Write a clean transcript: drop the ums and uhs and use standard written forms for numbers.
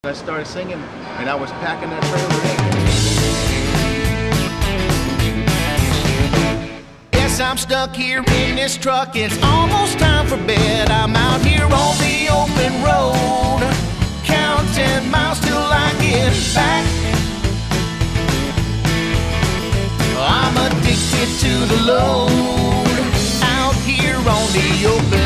I started singing, and I was packing that trailer in. Yes, I'm stuck here in this truck. It's almost time for bed. I'm out here on the open road, counting miles till I get back. I'm addicted to the load, out here on the open